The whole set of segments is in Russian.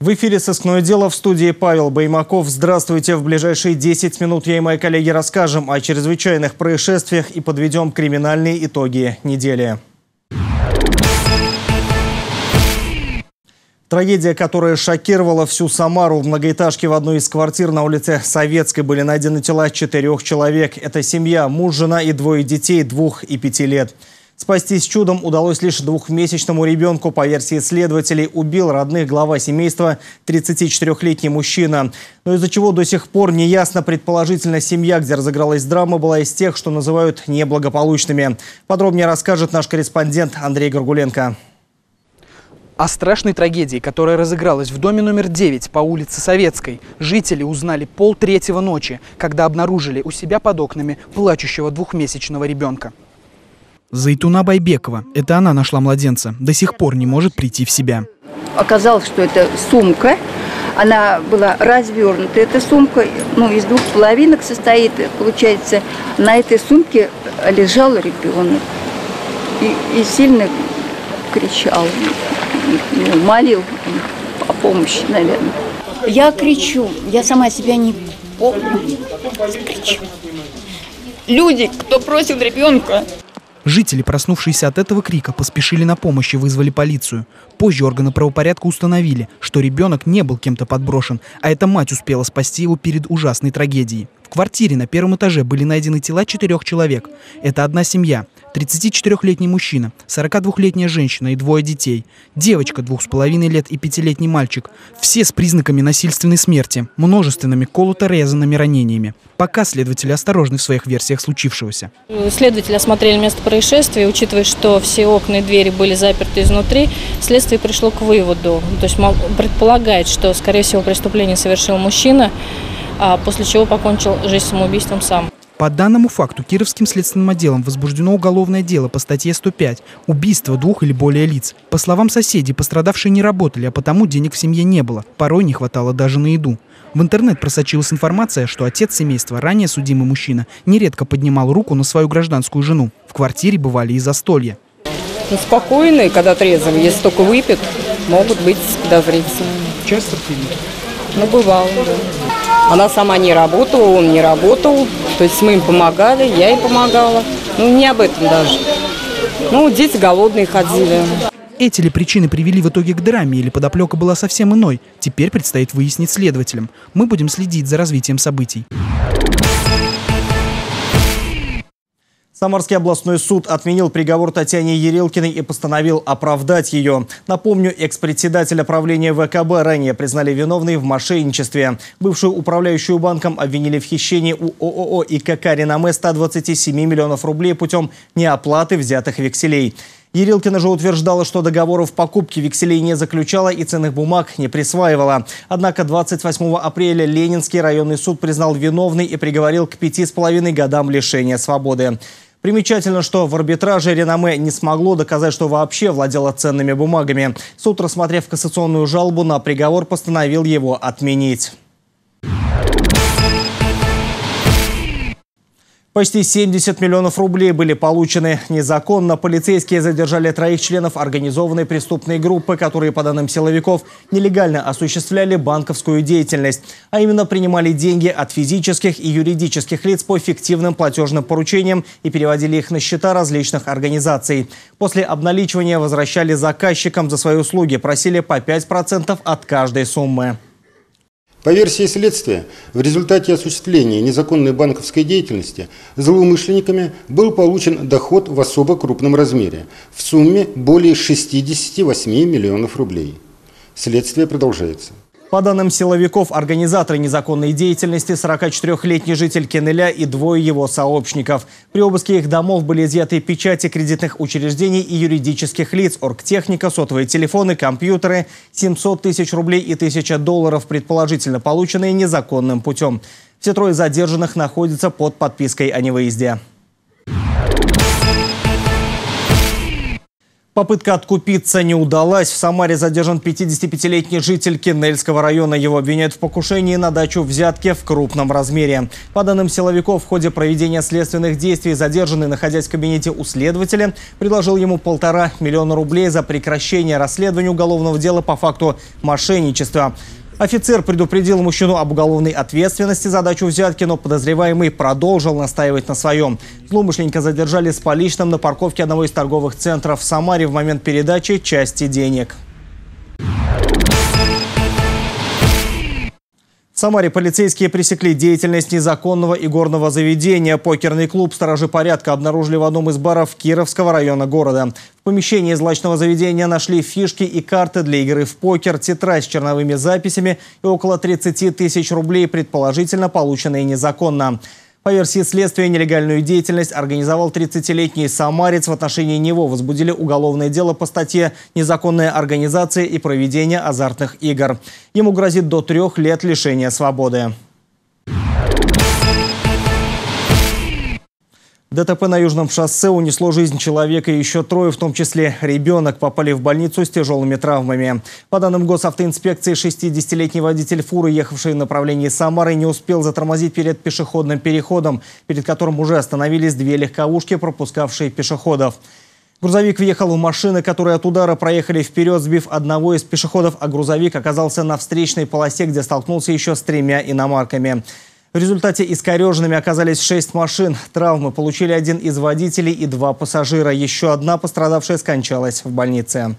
В эфире «Сыскное дело», в студии Павел Баймаков. Здравствуйте. В ближайшие 10 минут я и мои коллеги расскажем о чрезвычайных происшествиях и подведем криминальные итоги недели. Трагедия, которая шокировала всю Самару. В многоэтажке в одной из квартир на улице Советской были найдены тела 4 человек. Это семья, муж, жена и 2 детей 2 и 5 лет. Спастись чудом удалось лишь 2-месячному ребенку. По версии следователей, убил родных глава семейства 34-летний мужчина. Но из-за чего до сих пор не ясно. Предположительно, семья, где разыгралась драма, была из тех, что называют неблагополучными. Подробнее расскажет наш корреспондент Андрей Горгуленко. О страшной трагедии, которая разыгралась в доме номер 9 по улице Советской, жители узнали 2:30 ночи, когда обнаружили у себя под окнами плачущего 2-месячного ребенка. Зайтуна Байбекова. Это она нашла младенца. До сих пор не может прийти в себя. Оказалось, что это сумка. Она была развернута. Эта сумка из 2 половинок состоит. Получается, на этой сумке лежал ребенок. И сильно кричал. Молил о помощи, наверное. Я кричу. Я сама себя не помню. Кричу. Люди, кто просил ребенка. Жители, проснувшиеся от этого крика, поспешили на помощь и вызвали полицию. Позже органы правопорядка установили, что ребенок не был кем-то подброшен, а эта мать успела спасти его перед ужасной трагедией. В квартире на 1-м этаже были найдены тела 4 человек. Это одна семья. 34-летний мужчина, 42-летняя женщина и 2 детей. Девочка 2,5 лет и 5-летний мальчик. Все с признаками насильственной смерти, множественными колото-резанными ранениями. Пока следователи осторожны в своих версиях случившегося. Следователи осмотрели место происшествия, учитывая, что все окна и двери были заперты изнутри, следствие пришло к выводу, то есть предполагает, что, скорее всего, преступление совершил мужчина, после чего покончил жизнь самоубийством сам. По данному факту Кировским следственным отделом возбуждено уголовное дело по статье 105 «Убийство 2 или более лиц». По словам соседей, пострадавшие не работали, а потому денег в семье не было. Порой не хватало даже на еду. В интернет просочилась информация, что отец семейства, ранее судимый мужчина, нередко поднимал руку на свою гражданскую жену. В квартире бывали и застолья. Спокойные, когда трезвые, если только выпьют, могут быть подозрительными. Часто пили? Бывало, да. Она сама не работала, он не работал. То есть мы им помогали, я ей помогала. Не об этом даже. Дети голодные ходили. Эти ли причины привели в итоге к драме, или подоплека была совсем иной? Теперь предстоит выяснить следователям. Мы будем следить за развитием событий. Самарский областной суд отменил приговор Татьяне Ерилкиной и постановил оправдать ее. Напомню, экс-председателя правления ВКБ ранее признали виновной в мошенничестве. Бывшую управляющую банком обвинили в хищении у ООО ИКК «Реноме» 127 миллионов рублей путем неоплаты взятых векселей. Ерилкина же утверждала, что договоров покупки векселей не заключала и ценных бумаг не присваивала. Однако 28 апреля Ленинский районный суд признал виновной и приговорил к 5,5 годам лишения свободы. Примечательно, что в арбитраже «Реноме» не смогло доказать, что вообще владело ценными бумагами. Суд, рассмотрев кассационную жалобу на приговор, постановил его отменить. Почти 70 миллионов рублей были получены незаконно. Полицейские задержали 3 членов организованной преступной группы, которые, по данным силовиков, нелегально осуществляли банковскую деятельность. А именно принимали деньги от физических и юридических лиц по фиктивным платежным поручениям и переводили их на счета различных организаций. После обналичивания возвращали заказчикам за свои услуги, просили по 5% от каждой суммы. По версии следствия, в результате осуществления незаконной банковской деятельности злоумышленниками был получен доход в особо крупном размере в сумме более 68 миллионов рублей. Следствие продолжается. По данным силовиков, организаторы незаконной деятельности 44-летний житель Кенеля и 2 его сообщников. При обыске их домов были изъяты печати кредитных учреждений и юридических лиц, оргтехника, сотовые телефоны, компьютеры, 700 тысяч рублей и $1000, предположительно полученные незаконным путем. Все 3 задержанных находятся под подпиской о невыезде. Попытка откупиться не удалась. В Самаре задержан 55-летний житель Кинельского района. Его обвиняют в покушении на дачу взятки в крупном размере. По данным силовиков, в ходе проведения следственных действий задержанный, находясь в кабинете у следователя, предложил ему 1,5 миллиона рублей за прекращение расследования уголовного дела по факту мошенничества. Офицер предупредил мужчину об уголовной ответственности за дачу взятки, но подозреваемый продолжил настаивать на своем. Злоумышленника задержали с поличным на парковке одного из торговых центров в Самаре в момент передачи части денег. В Самаре полицейские пресекли деятельность незаконного игорного заведения. Покерный клуб «Сторожи порядка» обнаружили в одном из баров Кировского района города. В помещении злачного заведения нашли фишки и карты для игры в покер, тетрадь с черновыми записями и около 30 тысяч рублей, предположительно полученные незаконно. По версии следствия, нелегальную деятельность организовал 30-летний самарец. В отношении него возбудили уголовное дело по статье «Незаконная организация и проведение азартных игр». Ему грозит до 3 лет лишения свободы. ДТП на Южном шоссе унесло жизнь человека и еще 3, в том числе ребенок, попали в больницу с тяжелыми травмами. По данным госавтоинспекции, 60-летний водитель фуры, ехавший в направлении Самары, не успел затормозить перед пешеходным переходом, перед которым уже остановились 2 легковушки, пропускавшие пешеходов. Грузовик въехал в машины, которые от удара проехали вперед, сбив одного из пешеходов, а грузовик оказался на встречной полосе, где столкнулся еще с 3 иномарками. В результате искореженными оказались 6 машин. Травмы получили 1 из водителей и 2 пассажира. Еще одна пострадавшая скончалась в больнице.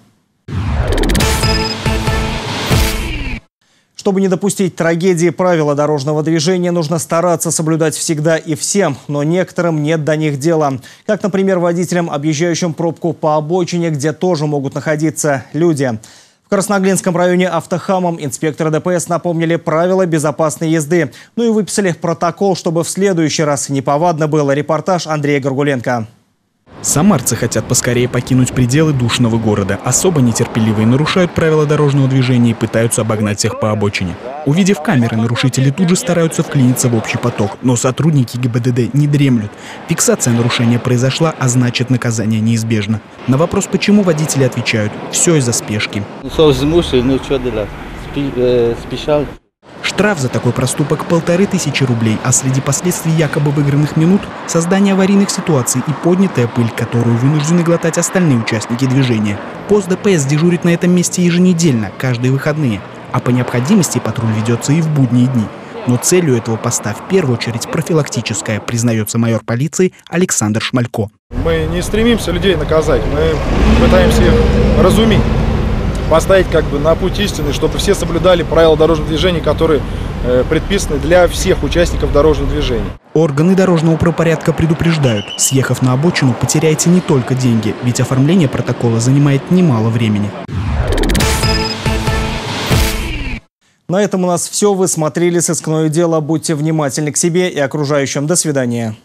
Чтобы не допустить трагедии, правила дорожного движения нужно стараться соблюдать всегда и всем, но некоторым нет до них дела. Как, например, водителям, объезжающим пробку по обочине, где тоже могут находиться люди. В Красноглинском районе автохамом инспекторы ДПС напомнили правила безопасной езды. Ну и выписали протокол, чтобы в следующий раз неповадно было. Репортаж Андрея Горгуленко. Самарцы хотят поскорее покинуть пределы душного города. Особо нетерпеливые нарушают правила дорожного движения и пытаются обогнать всех по обочине. Увидев камеры, нарушители тут же стараются вклиниться в общий поток. Но сотрудники ГИБДД не дремлют. Фиксация нарушения произошла, а значит, наказание неизбежно. На вопрос, почему, водители отвечают: все из-за спешки. Штраф за такой проступок 1500 рублей, а среди последствий якобы выигранных минут – создание аварийных ситуаций и поднятая пыль, которую вынуждены глотать остальные участники движения. Пост ДПС дежурит на этом месте еженедельно, каждые выходные, а по необходимости патруль ведется и в будние дни. Но целью этого поста в первую очередь профилактическая, признается майор полиции Александр Шмалько. Мы не стремимся людей наказать, мы пытаемся их разуметь. Поставить на путь истины, чтобы все соблюдали правила дорожного движения, которые предписаны для всех участников дорожного движения. Органы дорожного правопорядка предупреждают: съехав на обочину, потеряете не только деньги, ведь оформление протокола занимает немало времени. На этом у нас все. Вы смотрели «Сыскное дело». Будьте внимательны к себе и окружающим. До свидания.